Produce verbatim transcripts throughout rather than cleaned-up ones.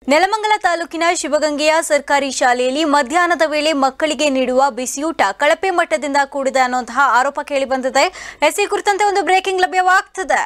ನೆಲಮಂಗಲ ತಾಲೂಕಿನ ಶಿವಗಂಗೆಯ ಸರ್ಕಾರಿ ಶಾಲೆಯಲ್ಲಿ ಮಧ್ಯಾಹ್ನದ ವೇಳೆ ಮಕ್ಕಳಿಗೆ ನೀಡುವ ಬಿಸಿಯೂಟ ಕಳಪೆ ಮಟ್ಟದಿಂದ ಕೂಡಿದೆ ಅನ್ನುವಂತಹ ಆರೋಪ ಕೇಳಿಬಂದಿದೆ. ಎಸಿ ಕುರಿತಂತೆ ಒಂದು ಬ್ರೇಕಿಂಗ್ ಲಭ್ಯವಾಗ್ತಿದೆ.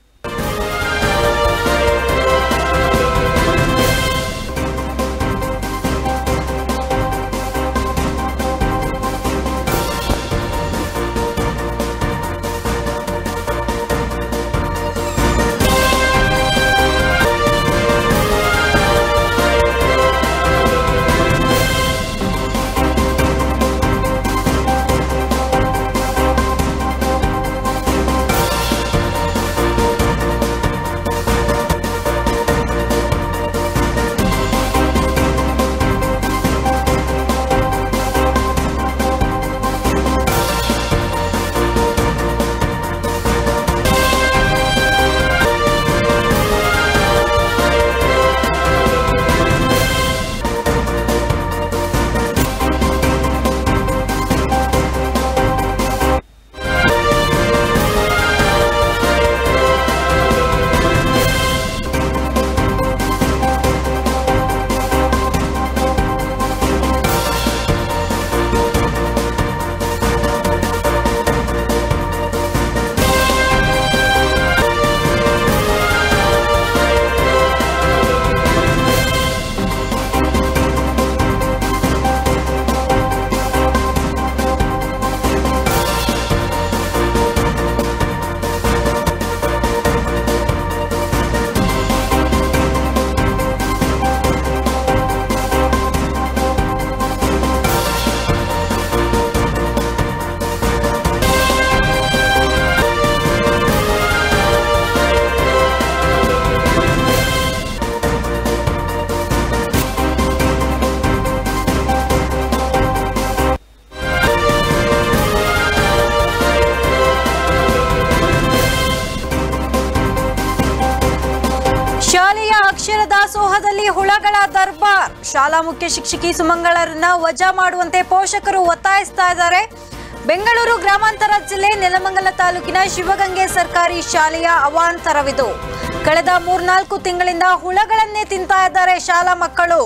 ಶಾಲೆಯ ಅಕ್ಷರ ದಾಸೋಹದಲ್ಲಿ ಹುಳಗಳ ದರ್ಬಾರ್. ಶಾಲಾ ಮುಖ್ಯ ಶಿಕ್ಷಕಿ ಸುಮಂಗಳರನ್ನ ವಜಾ ಮಾಡುವಂತೆ ಪೋಷಕರು ಒತ್ತಾಯಿಸ್ತಾ ಇದ್ದಾರೆ. ಬೆಂಗಳೂರು ಗ್ರಾಮಾಂತರ ಜಿಲ್ಲೆ ನೆಲಮಂಗಲ ತಾಲೂಕಿನ ಶಿವಗಂಗೆ ಸರ್ಕಾರಿ ಶಾಲೆಯ ಅವಾಂತರವಿದು. ಕಳೆದ ಮೂರ್ನಾಲ್ಕು ತಿಂಗಳಿಂದ ಹುಳಗಳನ್ನೇ ತಿಂತಾ ಇದ್ದಾರೆ ಶಾಲಾ ಮಕ್ಕಳು.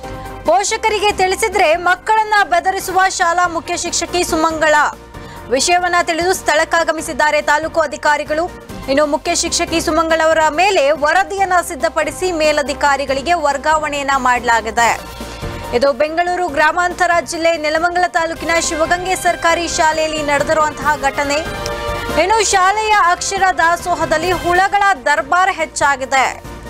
ಪೋಷಕರಿಗೆ ತಿಳಿಸಿದ್ರೆ ಮಕ್ಕಳನ್ನ ಬೆದರಿಸುವ ಶಾಲಾ ಮುಖ್ಯ ಶಿಕ್ಷಕಿ ಸುಮಂಗಳ. ವಿಷಯವನ್ನ ತಿಳಿದು ಸ್ಥಳಕ್ಕಾಗಮಿಸಿದ್ದಾರೆ ತಾಲೂಕು ಅಧಿಕಾರಿಗಳು. ಇನ್ನು ಮುಖ್ಯ ಶಿಕ್ಷಕಿ ಸುಮಂಗಳ ಅವರ ಮೇಲೆ ವರದಿಯನ್ನ ಸಿದ್ಧಪಡಿಸಿ ಮೇಲಧಿಕಾರಿಗಳಿಗೆ ವರ್ಗಾವಣೆಯನ್ನ ಮಾಡಲಾಗಿದೆ. ಇದು ಬೆಂಗಳೂರು ಗ್ರಾಮಾಂತರ ಜಿಲ್ಲೆ ನೆಲಮಂಗಲ ತಾಲೂಕಿನ ಶಿವಗಂಗೆ ಸರ್ಕಾರಿ ಶಾಲೆಯಲ್ಲಿ ನಡೆದಿರುವಂತಹ ಘಟನೆ. ಇನ್ನು ಶಾಲೆಯ ಅಕ್ಷರ ದಾಸೋಹದಲ್ಲಿ ಹುಳಗಳ ದರ್ಬಾರ್ ಹೆಚ್ಚಾಗಿದೆ.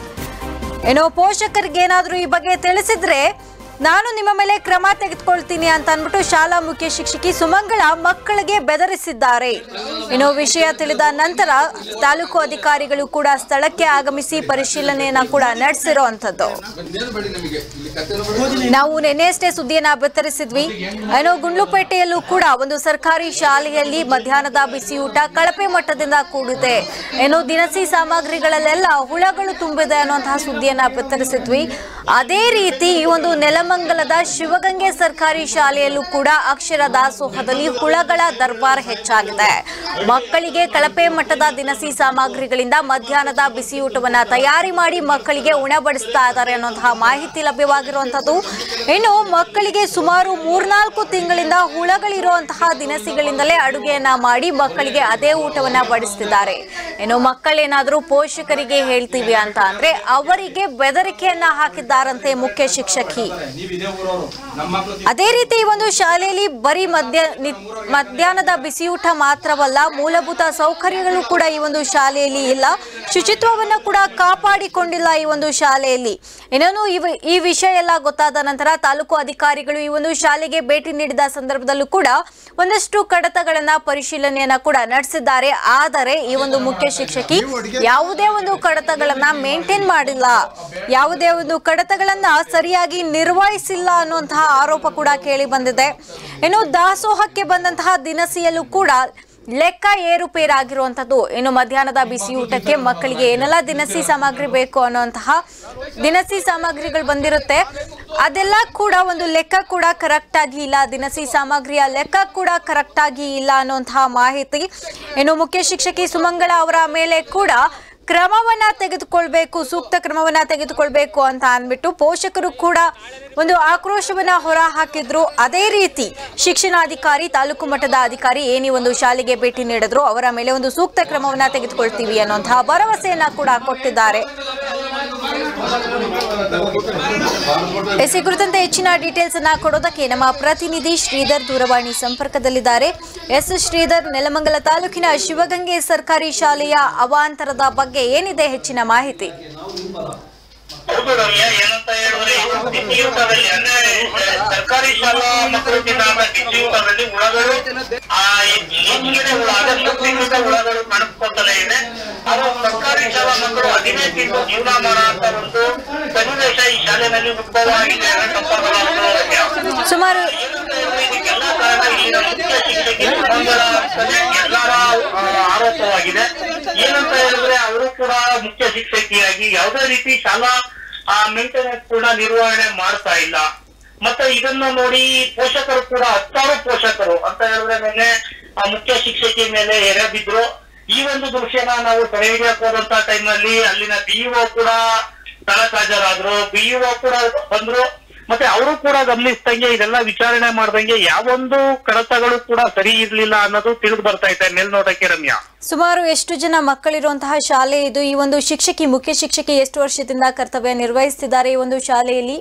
ಇನ್ನು ಪೋಷಕರಿಗೆ ಏನಾದರೂ ಈ ಬಗ್ಗೆ ತಿಳಿಸಿದ್ರೆ ನಾನು ನಿಮ್ಮ ಮೇಲೆ ಕ್ರಮ ತೆಗೆದುಕೊಳ್ತೀನಿ ಅಂತ ಅಂದ್ಬಿಟ್ಟು ಶಾಲಾ ಮುಖ್ಯ ಶಿಕ್ಷಕಿ ಸುಮಂಗಳ ಮಕ್ಕಳಿಗೆ ಬೆದರಿಸಿದ್ದಾರೆ. ಇನ್ನು ವಿಷಯ ತಿಳಿದ ನಂತರ ತಾಲೂಕು ಅಧಿಕಾರಿಗಳು ಕೂಡ ಸ್ಥಳಕ್ಕೆ ಆಗಮಿಸಿ ಪರಿಶೀಲನೆಯನ್ನ ಕೂಡ ನಡೆಸಿರುವಂತದ್ದು. ನಾವು ನಿನ್ನೆಯಷ್ಟೇ ಸುದ್ದಿಯನ್ನ ಬಿತ್ತರಿಸಿದ್ವಿ. ಏನೋ ಗುಂಡ್ಲುಪೇಟೆಯಲ್ಲೂ ಕೂಡ ಒಂದು ಸರ್ಕಾರಿ ಶಾಲೆಯಲ್ಲಿ ಮಧ್ಯಾಹ್ನದ ಬಿಸಿಯೂಟ ಕಳಪೆ ಮಟ್ಟದಿಂದ ಕೂಡಿದೆ. ಏನೋ ದಿನಸಿ ಸಾಮಗ್ರಿಗಳಲ್ಲೆಲ್ಲ ಹುಳಗಳು ತುಂಬಿದೆ ಅನ್ನುವಂತಹ ಸುದ್ದಿಯನ್ನ ಬಿತ್ತರಿಸಿದ್ವಿ. ಅದೇ ರೀತಿ ಈ ಒಂದು ನೆಲಮಂಗಲದ ಶಿವಗಂಗೆ ಸರ್ಕಾರಿ ಶಾಲೆಯಲ್ಲೂ ಕೂಡ ಅಕ್ಷರ ದಾಸೋಹದಲ್ಲಿ ಹುಳಗಳ ದರ್ಬಾರ್ ಹೆಚ್ಚಾಗಿದೆ. ಮಕ್ಕಳಿಗೆ ಕಳಪೆ ಮಟ್ಟದ ದಿನಸಿ ಸಾಮಗ್ರಿಗಳಿಂದ ಮಧ್ಯಾಹ್ನದ ಬಿಸಿಯೂಟವನ್ನ ತಯಾರಿ ಮಾಡಿ ಮಕ್ಕಳಿಗೆ ಉಣಬಡಿಸ್ತಾ ಇದ್ದಾರೆ ಅನ್ನುವಂತಹ ಮಾಹಿತಿ ಲಭ್ಯವಾಗಿರುವಂತದ್ದು. ಇನ್ನು ಮಕ್ಕಳಿಗೆ ಸುಮಾರು ಮೂರ್ನಾಲ್ಕು ತಿಂಗಳಿಂದ ಹುಳಗಳಿರುವಂತಹ ದಿನಸಿಗಳಿಂದಲೇ ಅಡುಗೆಯನ್ನ ಮಾಡಿ ಮಕ್ಕಳಿಗೆ ಅದೇ ಊಟವನ್ನ ಬಡಿಸ್ತಿದ್ದಾರೆ. ಇನ್ನು ಮಕ್ಕಳೇನಾದ್ರೂ ಪೋಷಕರಿಗೆ ಹೇಳ್ತೀವಿ ಅಂತ ಅಂದ್ರೆ ಅವರಿಗೆ ಬೆದರಿಕೆಯನ್ನ ಹಾಕಿದ್ದಾರಂತೆ ಮುಖ್ಯ ಶಿಕ್ಷಕಿ. ಅದೇ ರೀತಿ ಒಂದು ಶಾಲೆಯಲ್ಲಿ ಬರೀ ಮಧ್ಯ ಮಧ್ಯಾಹ್ನದ ಬಿಸಿಯೂಟ ಮಾತ್ರವಲ್ಲ, ಮೂಲಭೂತ ಸೌಕರ್ಯಗಳು ಕೂಡ ಈ ಒಂದು ಶಾಲೆಯಲ್ಲಿ ಇಲ್ಲ. ಶುಚಿತ್ವವನ್ನು ಕೂಡ ಕಾಪಾಡಿಕೊಂಡಿಲ್ಲ ಈ ಒಂದು ಶಾಲೆಯಲ್ಲಿ. ಇನ್ನೇನು ಈ ವಿಷಯ ಎಲ್ಲ ಗೊತ್ತಾದ ನಂತರ ತಾಲೂಕು ಅಧಿಕಾರಿಗಳು ಈ ಒಂದು ಶಾಲೆಗೆ ಭೇಟಿ ನೀಡಿದ ಸಂದರ್ಭದಲ್ಲೂ ಕೂಡ ಒಂದಷ್ಟು ಕಡತಗಳನ್ನ ಪರಿಶೀಲನೆಯನ್ನ ಕೂಡ ನಡೆಸಿದ್ದಾರೆ. ಆದರೆ ಈ ಒಂದು ಮುಖ್ಯ ಶಿಕ್ಷಕಿ ಯಾವುದೇ ಒಂದು ಕಡತಗಳನ್ನ ಮೇಂಟೈನ್ ಮಾಡಿಲ್ಲ, ಯಾವುದೇ ಒಂದು ಕಡತಗಳನ್ನ ಸರಿಯಾಗಿ ನಿರ್ವಹಿಸಿಲ್ಲ ಅನ್ನುವಂತಹ ಆರೋಪ ಕೂಡ ಕೇಳಿ ಬಂದಿದೆ. ಇನ್ನು ದಾಸೋಹಕ್ಕೆ ಬಂದಂತಹ ದಿನಸಿಯಲ್ಲೂ ಕೂಡ ಲೆಕ್ಕ ಏರುಪೇರಾಗಿರುವಂತದ್ದು. ಇನ್ನು ಮಧ್ಯಾಹ್ನದ ಬಿಸಿಯೂಟಕ್ಕೆ ಮಕ್ಕಳಿಗೆ ಏನೆಲ್ಲ ದಿನಸಿ ಸಾಮಗ್ರಿ ಬೇಕು ಅನ್ನುವಂತಹ ದಿನಸಿ ಸಾಮಗ್ರಿಗಳು ಬಂದಿರುತ್ತೆ, ಅದೆಲ್ಲ ಕೂಡ ಒಂದು ಲೆಕ್ಕ ಕೂಡ ಕರೆಕ್ಟ್ ಆಗಿ ಇಲ್ಲ, ದಿನಸಿ ಸಾಮಗ್ರಿಯ ಲೆಕ್ಕ ಕೂಡ ಕರೆಕ್ಟ್ ಆಗಿ ಇಲ್ಲ ಅನ್ನುವಂತಹ ಮಾಹಿತಿ. ಇನ್ನು ಮುಖ್ಯ ಶಿಕ್ಷಕಿ ಸುಮಂಗಳ ಅವರ ಮೇಲೆ ಕೂಡ ಕ್ರಮವನ್ನ ತೆಗೆದುಕೊಳ್ಬೇಕು, ಸೂಕ್ತ ಕ್ರಮವನ್ನ ತೆಗೆದುಕೊಳ್ಬೇಕು ಅಂತ ಅಂದ್ಬಿಟ್ಟು ಪೋಷಕರು ಕೂಡ ಒಂದು ಆಕ್ರೋಶವನ್ನ ಹೊರ ಹಾಕಿದ್ರು. ಅದೇ ರೀತಿ ಶಿಕ್ಷಣಾಧಿಕಾರಿ, ತಾಲೂಕು ಮಟ್ಟದ ಅಧಿಕಾರಿ ಏನಿ ಒಂದು ಶಾಲೆಗೆ ಭೇಟಿ ನೀಡಿದ್ರು, ಅವರ ಮೇಲೆ ಒಂದು ಸೂಕ್ತ ಕ್ರಮವನ್ನ ತೆಗೆದುಕೊಳ್ತೀವಿ ಅನ್ನುವಂತಹ ಭರವಸೆಯನ್ನ ಕೂಡ ಕೊಟ್ಟಿದ್ದಾರೆ. ಈ ಕುರಿತಂತೆ ಹೆಚ್ಚಿನ ಡೀಟೇಲ್ಸ್ ಅನ್ನ ಕೊಡೋದಕ್ಕೆ ನಮ್ಮ ಪ್ರತಿನಿಧಿ ಶ್ರೀಧರ್ ದೂರವಾಣಿ ಸಂಪರ್ಕದಲ್ಲಿದ್ದಾರೆ. ಎಸ್ ಶ್ರೀಧರ್, ನೆಲಮಂಗಲ ತಾಲೂಕಿನ ಶಿವಗಂಗೆ ಸರ್ಕಾರಿ ಶಾಲೆಯ ಅವಾಂತರದ ಬಗ್ಗೆ ಏನಿದೆ ಹೆಚ್ಚಿನ ಮಾಹಿತಿ? ಹೌದು ರಮ್ಯ, ಏನಂತ ಹೇಳಿದ್ರೆ ಬಿಸಿಯೂಟದಲ್ಲಿ ಅಂದ್ರೆ ಸರ್ಕಾರಿ ಶಾಲಾ ಮಕ್ಕಳು ತಿನ್ನಾದ ಬಿಸಿಯೂಟದಲ್ಲಿ ಹುಳಗಳು ಆ ಹೆಚ್ಚಿಗೆ ಹುಳ ಅದಕ್ಕೆ ಹುಳಗಳು ಕಾಣಿಸ್ಕೊಳ್ತಲೇ ಇದೆ. ಅದು ಸರ್ಕಾರಿ ಶಾಲಾ ಮಕ್ಕಳು ಹದಿನೇ ತಿಂಗಳು ಜೀವನ ಮಾಡೋ ಅಂತ ಒಂದು ಸನ್ನಿವೇಶ ಈ ಶಾಲೆಯಲ್ಲಿ ಉದ್ಭವ ಆಗಿದೆ. ಸುಮಾರು ಇದಕ್ಕೆಲ್ಲ ಕಾರಣ ಇಲ್ಲಿನ ಮುಖ್ಯ ಶಿಕ್ಷಕಿ ಎಲ್ಲರ ಆರೋಪವಾಗಿದೆ. ಏನಂತ ಹೇಳಿದ್ರೆ ಅವರು ಕೂಡ ಮುಖ್ಯ ಶಿಕ್ಷಕಿಯಾಗಿ ಯಾವುದೇ ರೀತಿ ಶಾಲಾ ಮೇಂಟೆನೆನ್ಸ್ ಕೂಡ ನಿರ್ವಹಣೆ ಮಾಡ್ತಾ ಇಲ್ಲ. ಮತ್ತೆ ಇದನ್ನ ನೋಡಿ ಪೋಷಕರು ಕೂಡ ಹತ್ತಾರು ಪೋಷಕರು ಅಂತ ಹೇಳಿದ್ರೆ ನಿನ್ನೆ ಆ ಮುಖ್ಯ ಶಿಕ್ಷಕಿ ಮೇಲೆ ಎರೆ ಬಿದ್ರು. ಈ ಒಂದು ದೃಶ್ಯನ ನಾವು ಸೆರೆ ಹಿಡಿಯಕ್ಕೆ ಹೋದಂತ ಟೈಮ್ ನಲ್ಲಿ ಅಲ್ಲಿನ ಬಿಇಒ ಕೂಡ ಸ್ಥಳಕ್ಕೆ ಹಾಜರಾದ್ರು, ಬಿಇಒ ಕೂಡ ಬಂದ್ರು. ಮತ್ತೆ ಅವರು ಕೂಡ ಗಮನಿಸಿದಂಗೆ ಇದೆಲ್ಲ ವಿಚಾರಣೆ ಮಾಡ್ದಂಗೆ ಯಾವೊಂದು ಕಡತಗಳು ಕೂಡ ಸರಿ ಇರ್ಲಿಲ್ಲ ಅನ್ನೋದು ತಿಳಿದು ಬರ್ತಾ ಇದೆ ಮೇಲ್ನೋಟಕ್ಕೆ. ರಮ್ಯಾ, ಸುಮಾರು ಎಷ್ಟು ಜನ ಮಕ್ಕಳಿರುವಂತಹ ಶಾಲೆ ಇದು? ಈ ಒಂದು ಶಿಕ್ಷಕಿ, ಮುಖ್ಯ ಶಿಕ್ಷಕಿ ಎಷ್ಟು ವರ್ಷದಿಂದ ಕರ್ತವ್ಯ ನಿರ್ವಹಿಸ್ತಿದ್ದಾರೆ ಈ ಒಂದು ಶಾಲೆಯಲ್ಲಿ?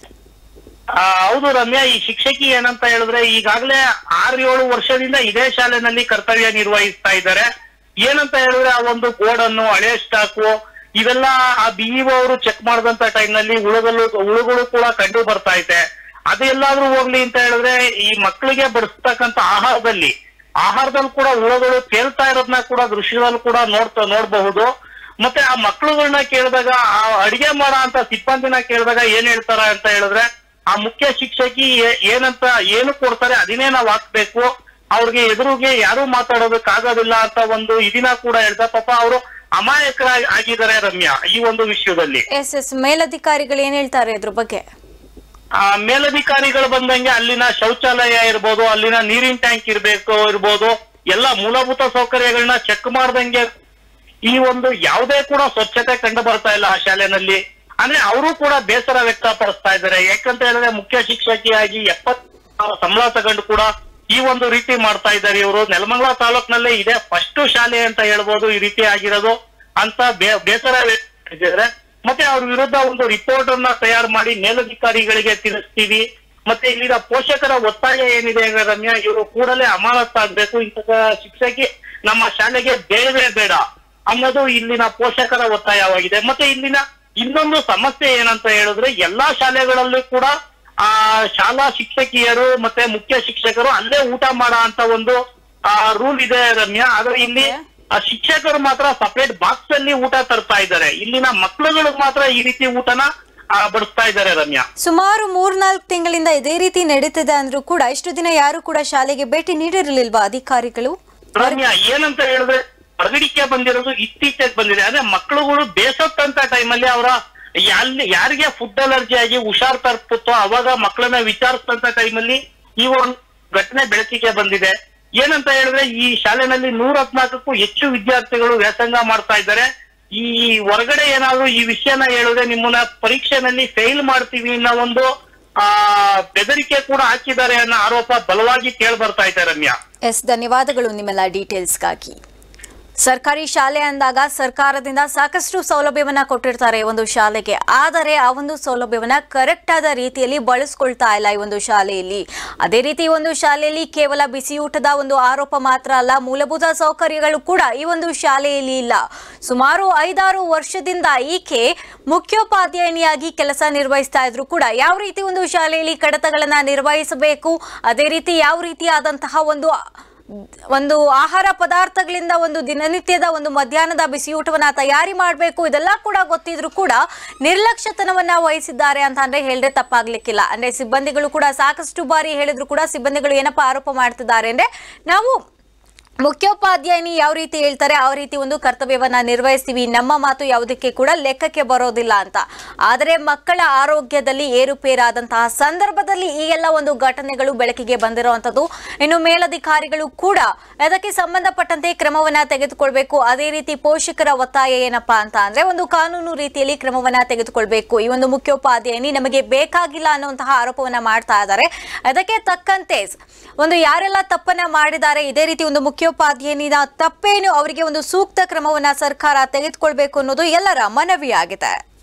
ಹೌದು ರಮ್ಯಾ, ಈ ಶಿಕ್ಷಕಿ ಏನಂತ ಹೇಳಿದ್ರೆ ಈಗಾಗಲೇ ಆರು ಏಳು ವರ್ಷದಿಂದ ಇದೇ ಶಾಲೆನಲ್ಲಿ ಕರ್ತವ್ಯ ನಿರ್ವಹಿಸ್ತಾ ಇದ್ದಾರೆ. ಏನಂತ ಹೇಳಿದ್ರೆ ಆ ಒಂದು ಬೋರ್ಡ್ ಅನ್ನು, ಹಳೆ ಸ್ಟಾಕು ಇವೆಲ್ಲ ಆ ಬಿಇಒ ಅವರು ಚೆಕ್ ಮಾಡಿದಂತ ಟೈಮ್ ನಲ್ಲಿ ಹುಳುಗಳು ಹುಳುಗಳು ಕೂಡ ಕಂಡು ಬರ್ತಾ ಇದೆ. ಅದೆಲ್ಲಾದ್ರೂ ಹೋಗ್ಲಿ ಅಂತ ಹೇಳಿದ್ರೆ ಈ ಮಕ್ಕಳಿಗೆ ಬಡಿಸ್ತಕ್ಕಂತ ಆಹಾರದಲ್ಲಿ ಆಹಾರದಲ್ಲಿ ಕೂಡ ಹುಳುಗಳು ತೇಲ್ತಾ ಇರೋದನ್ನ ಕೂಡ ದೃಶ್ಯದಲ್ಲಿ ಕೂಡ ನೋಡ್ತಾ ನೋಡ್ಬಹುದು. ಮತ್ತೆ ಆ ಮಕ್ಕಳುಗಳನ್ನ ಕೇಳಿದಾಗ, ಆ ಅಡಿಗೆ ಮಾಡೋ ಅಂತ ಸಿಬ್ಬಂದಿನ ಕೇಳಿದಾಗ ಏನ್ ಹೇಳ್ತಾರ ಅಂತ ಹೇಳಿದ್ರೆ ಆ ಮುಖ್ಯ ಶಿಕ್ಷಕಿ ಏನಂತ ಏನು ಕೊಡ್ತಾರೆ ಅದನ್ನೇ ನಾವ್ ಹಾಕ್ಬೇಕು, ಅವ್ರಿಗೆ ಎದುರಿಗೆ ಯಾರು ಮಾತಾಡೋದಕ್ಕಾಗೋದಿಲ್ಲ ಅಂತ ಒಂದು ಇದನ್ನ ಕೂಡ ಹೇಳ್ತಾ ಪಾಪ ಅವರು ಅಮಾಯಕರಾಗಿ ಆಗಿದ್ದಾರೆ ರಮ್ಯಾ ಈ ಒಂದು ವಿಷಯದಲ್ಲಿ. ಎಸ್ ಎಸ್ ಮೇಲಧಿಕಾರಿಗಳು ಏನ್ ಹೇಳ್ತಾರೆ ಇದ್ರ ಬಗ್ಗೆ? ಆ ಮೇಲಧಿಕಾರಿಗಳು ಬಂದಂಗೆ ಅಲ್ಲಿನ ಶೌಚಾಲಯ ಇರ್ಬೋದು, ಅಲ್ಲಿನ ನೀರಿನ ಟ್ಯಾಂಕ್ ಇರ್ಬೇಕು ಇರ್ಬೋದು, ಎಲ್ಲ ಮೂಲಭೂತ ಸೌಕರ್ಯಗಳನ್ನ ಚೆಕ್ ಮಾಡ್ದಂಗೆ ಈ ಒಂದು ಯಾವುದೇ ಕೂಡ ಸ್ವಚ್ಛತೆ ಕಂಡು ಬರ್ತಾ ಇಲ್ಲ ಆ ಶಾಲೆನಲ್ಲಿ. ಅಂದ್ರೆ ಅವರು ಕೂಡ ಬೇಸರ ವ್ಯಕ್ತಪಡಿಸ್ತಾ ಇದ್ದಾರೆ. ಯಾಕಂತ ಹೇಳಿದ್ರೆ ಮುಖ್ಯ ಶಿಕ್ಷಕಿಯಾಗಿ ಎಪ್ಪತ್ತು ಸಂಬಳ ತಗೊಂಡು ಕೂಡ ಈ ಒಂದು ರೀತಿ ಮಾಡ್ತಾ ಇದ್ದಾರೆ ಇವರು. ನೆಲಮಂಗಲ ತಾಲೂಕಿನಲ್ಲೇ ಇದೆ ಫಸ್ಟ್ ಶಾಲೆ ಅಂತ ಹೇಳ್ಬೋದು ಈ ರೀತಿ ಆಗಿರೋದು ಅಂತ ಬೇಸರ ವ್ಯಕ್ತಪಡಿಸಿದ್ದಾರೆ. ಮತ್ತೆ ಅವ್ರ ವಿರುದ್ಧ ಒಂದು ರಿಪೋರ್ಟ್ ಅನ್ನ ತಯಾರು ಮಾಡಿ ಮೇಲಧಿಕಾರಿಗಳಿಗೆ ತಿಳಿಸ್ತೀವಿ. ಮತ್ತೆ ಇಲ್ಲಿನ ಪೋಷಕರ ಒತ್ತಾಯ ಏನಿದೆ ರಮ್ಯಾ, ಇವರು ಕೂಡಲೇ ಅಮಾನತಾಗ್ಬೇಕು, ಇಂತಹ ಶಿಕ್ಷಕಿ ನಮ್ಮ ಶಾಲೆಗೆ ಬೇಡವೇ ಬೇಡ ಅನ್ನೋದು ಇಲ್ಲಿನ ಪೋಷಕರ ಒತ್ತಾಯವಾಗಿದೆ. ಮತ್ತೆ ಇಲ್ಲಿನ ಇನ್ನೊಂದು ಸಮಸ್ಯೆ ಏನಂತ ಹೇಳಿದ್ರೆ ಎಲ್ಲಾ ಶಾಲೆಗಳಲ್ಲೂ ಕೂಡ ಆ ಶಾಲಾ ಶಿಕ್ಷಕಿಯರು ಮತ್ತೆ ಮುಖ್ಯ ಶಿಕ್ಷಕರು ಅಲ್ಲೇ ಊಟ ಮಾಡೋ ಅಂತ ಒಂದು ರೂಲ್ ಇದೆ ರಮ್ಯಾ. ಆದ್ರೆ ಇಲ್ಲಿ ಶಿಕ್ಷಕರು ಮಾತ್ರ ಸಪರೇಟ್ ಬಾಕ್ಸ್ ಅಲ್ಲಿ ಊಟ ತರ್ತಾ ಇದ್ದಾರೆ. ಇಲ್ಲಿನ ಮಕ್ಕಳುಗಳು ಮಾತ್ರ ಈ ರೀತಿ ಊಟನ ಬಡಿಸ್ತಾ ಇದ್ದಾರೆ ರಮ್ಯಾ. ಸುಮಾರು ಮೂರ್ನಾಲ್ಕು ತಿಂಗಳಿಂದ ಇದೇ ರೀತಿ ನಡೀತಿದೆ ಅಂದ್ರೂ ಕೂಡ ಇಷ್ಟು ದಿನ ಯಾರು ಕೂಡ ಶಾಲೆಗೆ ಭೇಟಿ ನೀಡಿರಲಿಲ್ವಾ ಅಧಿಕಾರಿಗಳು? ರಮ್ಯಾ, ಏನಂತ ಹೇಳಿದ್ರೆ ಹೊರಗಡಿಕೆ ಬಂದಿರೋದು ಇತ್ತೀಚೆಗೆ ಬಂದಿದೆ. ಅಂದ್ರೆ ಮಕ್ಕಳುಗಳು ಬೇಸತ್ತಂತ ಟೈಮಲ್ಲಿ ಅವರ ಅಲ್ಲಿ ಯಾರಿಗೆ ಫುಡ್ ಅಲರ್ಜಿ ಆಗಿ ಹುಷಾರ್ ತರ್ಪುತ್ತೋ ಅವಾಗ ಮಕ್ಕಳನ್ನ ವಿಚಾರಿಸಿದಂತ ಟೈಮಲ್ಲಿ ಈ ಒಂದು ಘಟನೆ ಬೆಳಕಿಗೆ ಬಂದಿದೆ. ಏನಂತ ಹೇಳಿದ್ರೆ ಈ ಶಾಲೆನಲ್ಲಿ ನೂರ ಹದ್ನಾಲ್ಕಕ್ಕೂ ಹೆಚ್ಚು ವಿದ್ಯಾರ್ಥಿಗಳು ವ್ಯಾಸಂಗ ಮಾಡ್ತಾ ಇದ್ದಾರೆ. ಈ ಹೊರಗಡೆ ಏನಾದ್ರು ಈ ವಿಷಯನ ಹೇಳಿದ್ರೆ ನಿಮ್ಮನ್ನ ಪರೀಕ್ಷೆನಲ್ಲಿ ಫೇಲ್ ಮಾಡ್ತೀವಿ ಅನ್ನೋ ಒಂದು ಆ ಬೆದರಿಕೆ ಕೂಡ ಹಾಕಿದ್ದಾರೆ ಅನ್ನೋ ಆರೋಪ ಬಲವಾಗಿ ಕೇಳಿ ಬರ್ತಾ ಇದೆ ರಮ್ಯಾ. ಎಸ್, ಧನ್ಯವಾದಗಳು ನಿಮ್ಮೆಲ್ಲ ಡೀಟೇಲ್ಸ್ಗಾಗಿ. ಸರ್ಕಾರಿ ಶಾಲೆ ಅಂದಾಗ ಸರ್ಕಾರದಿಂದ ಸಾಕಷ್ಟು ಸೌಲಭ್ಯವನ್ನ ಕೊಟ್ಟಿರ್ತಾರೆ ಒಂದು ಶಾಲೆಗೆ, ಆದರೆ ಆ ಒಂದು ಸೌಲಭ್ಯವನ್ನ ಕರೆಕ್ಟ್ ಆದ ರೀತಿಯಲ್ಲಿ ಬಳಸ್ಕೊಳ್ತಾ ಇಲ್ಲ ಈ ಒಂದು ಶಾಲೆಯಲ್ಲಿ. ಅದೇ ರೀತಿ ಒಂದು ಶಾಲೆಯಲ್ಲಿ ಕೇವಲ ಬಿಸಿಯೂಟದ ಒಂದು ಆರೋಪ ಮಾತ್ರ ಅಲ್ಲ, ಮೂಲಭೂತ ಸೌಕರ್ಯಗಳು ಕೂಡ ಈ ಒಂದು ಶಾಲೆಯಲ್ಲಿ ಇಲ್ಲ. ಸುಮಾರು ಐದಾರು ವರ್ಷದಿಂದ ಈಕೆ ಮುಖ್ಯೋಪಾಧ್ಯಾಯಿನಿಯಾಗಿ ಕೆಲಸ ನಿರ್ವಹಿಸ್ತಾ ಇದ್ರು ಕೂಡ ಯಾವ ರೀತಿ ಒಂದು ಶಾಲೆಯಲ್ಲಿ ಕಡತಗಳನ್ನ ನಿರ್ವಹಿಸಬೇಕು, ಅದೇ ರೀತಿ ಯಾವ ರೀತಿಯಾದಂತಹ ಒಂದು ಒಂದು ಆಹಾರ ಪದಾರ್ಥಗಳಿಂದ ಒಂದು ದಿನನಿತ್ಯದ ಒಂದು ಮಧ್ಯಾಹ್ನದ ಬಿಸಿಯೂಟವನ್ನ ತಯಾರಿ ಮಾಡಬೇಕು, ಇದೆಲ್ಲ ಕೂಡ ಗೊತ್ತಿದ್ರು ಕೂಡ ನಿರ್ಲಕ್ಷ್ಯತನವನ್ನ ವಹಿಸಿದ್ದಾರೆ ಅಂತ ಅಂದ್ರೆ ಹೇಳಿದ್ರೆ ತಪ್ಪಾಗ್ಲಿಕ್ಕಿಲ್ಲ. ಅಂದ್ರೆ ಸಿಬ್ಬಂದಿಗಳು ಕೂಡ ಸಾಕಷ್ಟು ಬಾರಿ ಹೇಳಿದ್ರು ಕೂಡ ಸಿಬ್ಬಂದಿಗಳು ಏನಪ್ಪಾ ಆರೋಪ ಮಾಡ್ತಿದ್ದಾರೆ ಅಂದ್ರೆ ನಾವು ಮುಖ್ಯೋಪಾಧ್ಯಾಯಿನಿ ಯಾವ ರೀತಿ ಹೇಳ್ತಾರೆ ಆ ರೀತಿ ಒಂದು ಕರ್ತವ್ಯವನ್ನ ನಿರ್ವಹಿಸ್ತೀವಿ, ನಮ್ಮ ಮಾತು ಯಾವುದಕ್ಕೆ ಕೂಡ ಲೆಕ್ಕಕ್ಕೆ ಬರೋದಿಲ್ಲ ಅಂತ. ಆದರೆ ಮಕ್ಕಳ ಆರೋಗ್ಯದಲ್ಲಿ ಏರುಪೇರಾದಂತಹ ಸಂದರ್ಭದಲ್ಲಿ ಈ ಎಲ್ಲ ಒಂದು ಘಟನೆಗಳು ಬೆಳಕಿಗೆ ಬಂದಿರುವಂತದ್ದು. ಇನ್ನು ಮೇಲಧಿಕಾರಿಗಳು ಕೂಡ ಅದಕ್ಕೆ ಸಂಬಂಧಪಟ್ಟಂತೆ ಕ್ರಮವನ್ನ ತೆಗೆದುಕೊಳ್ಬೇಕು. ಅದೇ ರೀತಿ ಪೋಷಕರ ಒತ್ತಾಯ ಏನಪ್ಪಾ ಅಂತ ಅಂದ್ರೆ ಒಂದು ಕಾನೂನು ರೀತಿಯಲ್ಲಿ ಕ್ರಮವನ್ನ ತೆಗೆದುಕೊಳ್ಬೇಕು. ಈ ಒಂದು ಮುಖ್ಯೋಪಾಧ್ಯಾಯಿನಿ ನಮಗೆ ಬೇಕಾಗಿಲ್ಲ ಅನ್ನುವಂತಹ ಆರೋಪವನ್ನ ಮಾಡ್ತಾ ಇದ್ದಾರೆ. ಅದಕ್ಕೆ ತಕ್ಕಂತೆ ಒಂದು ಯಾರೆಲ್ಲ ತಪ್ಪನ್ನ ಮಾಡಿದ್ದಾರೆ, ಇದೇ ರೀತಿ ಒಂದು ಮುಖ್ಯೋಪಾಧ್ಯಾಯನಿನ ತಪ್ಪೇನು, ಅವರಿಗೆ ಒಂದು ಸೂಕ್ತ ಕ್ರಮವನ್ನ ಸರ್ಕಾರ ತೆಗೆದುಕೊಳ್ಬೇಕು ಅನ್ನೋದು ಎಲ್ಲರ ಮನವಿಯಾಗಿದೆ.